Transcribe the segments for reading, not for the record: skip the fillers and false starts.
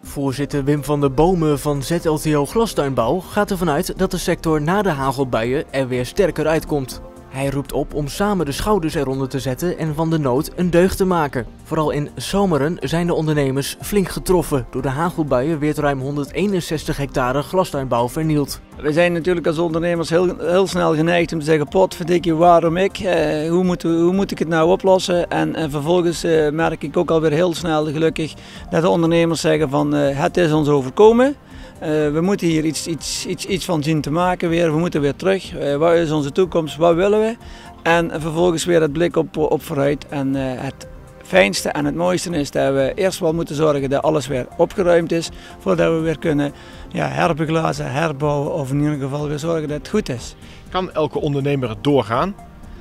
Voorzitter Wim van der Bomen van ZLTO Glastuinbouw gaat ervan uit dat de sector na de hagelbuien er weer sterker uitkomt. Hij roept op om samen de schouders eronder te zetten en van de nood een deugd te maken. Vooral in Zomeren zijn de ondernemers flink getroffen. Door de hagelbuien werd ruim 161 hectare glastuinbouw vernield. We zijn natuurlijk als ondernemers heel snel geneigd om te zeggen: potverdikkie, waarom ik? Hoe moet ik het nou oplossen? En vervolgens merk ik ook alweer heel snel gelukkig dat de ondernemers zeggen van het is ons overkomen. We moeten hier iets van zien te maken weer. We moeten weer terug. Wat is onze toekomst? Wat willen we? En vervolgens weer het blik op vooruit. En het fijnste en het mooiste is dat we eerst wel moeten zorgen dat alles weer opgeruimd is, voordat we weer kunnen herbeglazen, herbouwen of in ieder geval weer zorgen dat het goed is. Kan elke ondernemer doorgaan?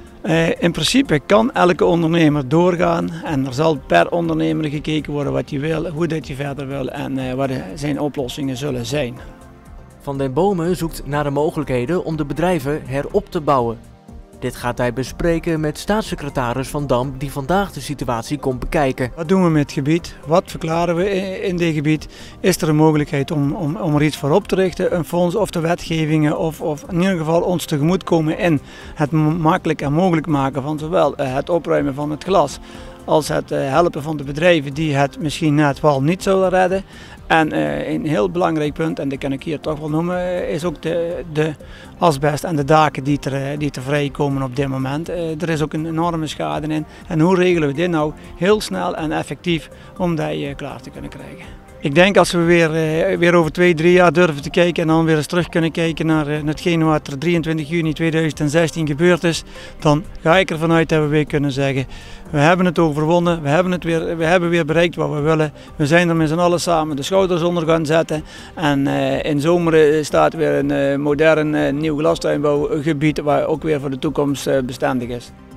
In principe kan elke ondernemer doorgaan en er zal per ondernemer gekeken worden wat je wil, hoe dat je verder wil en wat zijn oplossingen zullen zijn. Van den Bomen zoekt naar de mogelijkheden om de bedrijven herop te bouwen. Dit gaat hij bespreken met staatssecretaris Van Dam, die vandaag de situatie komt bekijken. Wat doen we met het gebied? Wat verklaren we in dit gebied? Is er een mogelijkheid om er iets voor op te richten? Een fonds of de wetgevingen of in ieder geval ons tegemoetkomen in het makkelijk en mogelijk maken van zowel het opruimen van het glas als het helpen van de bedrijven die het misschien net wel niet zullen redden. En een heel belangrijk punt, en dat kan ik hier toch wel noemen, is ook de asbest en de daken die te vrijkomen op dit moment. Er is ook een enorme schade in. En hoe regelen we dit nou heel snel en effectief om dat klaar te kunnen krijgen? Ik denk als we weer over 2-3 jaar durven te kijken en dan weer eens terug kunnen kijken naar hetgeen wat er 23 juni 2016 gebeurd is, dan ga ik ervan uit dat we weer kunnen zeggen: we hebben het overwonnen, we hebben weer bereikt wat we willen. We zijn er met z'n allen samen de schouders onder gaan zetten en in Zomeren staat weer een modern nieuw glastuinbouwgebied waar ook weer voor de toekomst bestendig is.